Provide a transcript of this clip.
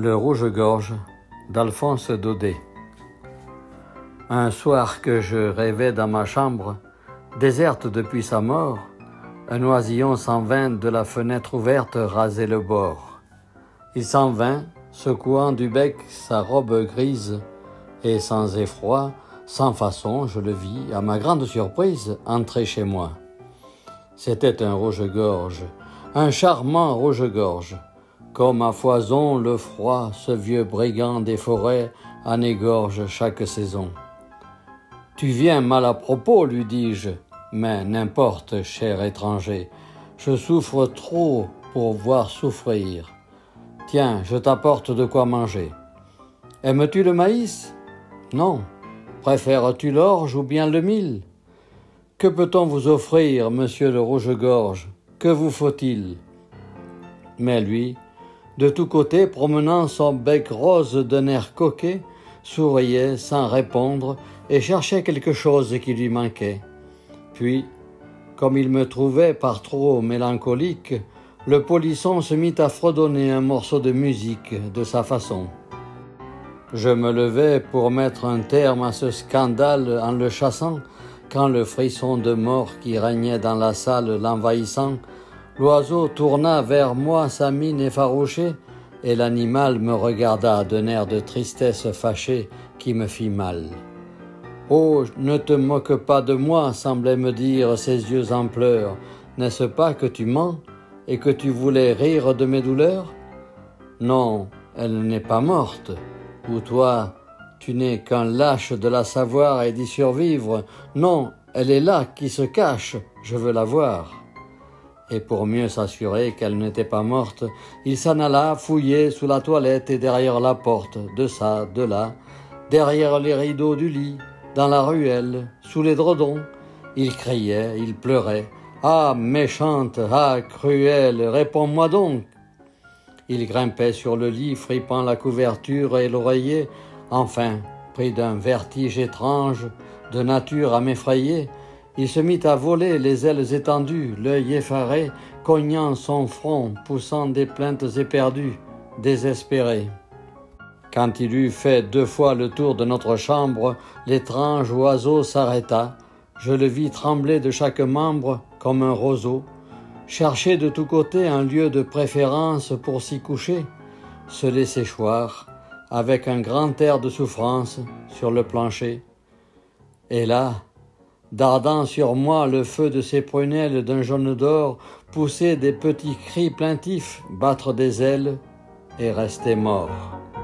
Le rouge-gorge d'Alphonse Daudet. Un soir que je rêvais dans ma chambre, déserte depuis sa mort, un oisillon s'en vint de la fenêtre ouverte raser le bord. Il s'en vint, secouant du bec sa robe grise, et sans effroi, sans façon, je le vis, à ma grande surprise, entrer chez moi. C'était un rouge-gorge, un charmant rouge-gorge. Comme à foison le froid, ce vieux brigand des forêts en égorge chaque saison. « Tu viens mal à propos, lui dis-je, mais n'importe, cher étranger, je souffre trop pour voir souffrir. Tiens, je t'apporte de quoi manger. Aimes-tu le maïs? Non. Préfères-tu l'orge ou bien le mil? Que peut-on vous offrir, monsieur le rouge-gorge? Que vous faut-il? » Mais lui, de tous côtés, promenant son bec rose d'un air coquet, souriait sans répondre et cherchait quelque chose qui lui manquait. Puis, comme il me trouvait par trop mélancolique, le polisson se mit à fredonner un morceau de musique de sa façon. Je me levai pour mettre un terme à ce scandale en le chassant, quand le frisson de mort qui régnait dans la salle l'envahissant, l'oiseau tourna vers moi sa mine effarouchée, et l'animal me regarda d'un air de tristesse fâchée qui me fit mal. « Oh, ne te moque pas de moi, semblait me dire ses yeux en pleurs. N'est-ce pas que tu mens et que tu voulais rire de mes douleurs? Non, elle n'est pas morte. Ou toi, tu n'es qu'un lâche de la savoir et d'y survivre. Non, elle est là qui se cache, je veux la voir. » Et pour mieux s'assurer qu'elle n'était pas morte, il s'en alla fouiller sous la toilette et derrière la porte, de ça, de là, derrière les rideaux du lit, dans la ruelle, sous les dredons. Il criait, il pleurait. « Ah, méchante, ah, cruelle, réponds-moi donc !» Il grimpait sur le lit, fripant la couverture et l'oreiller. Enfin, pris d'un vertige étrange, de nature à m'effrayer, il se mit à voler les ailes étendues, l'œil effaré, cognant son front, poussant des plaintes éperdues, désespéré. Quand il eut fait 2 fois le tour de notre chambre, l'étrange oiseau s'arrêta. Je le vis trembler de chaque membre comme un roseau, chercher de tous côtés un lieu de préférence pour s'y coucher, se laisser choir, avec un grand air de souffrance, sur le plancher. Et là, dardant sur moi le feu de ses prunelles d'un jaune d'or, pousser des petits cris plaintifs, battre des ailes et rester mort.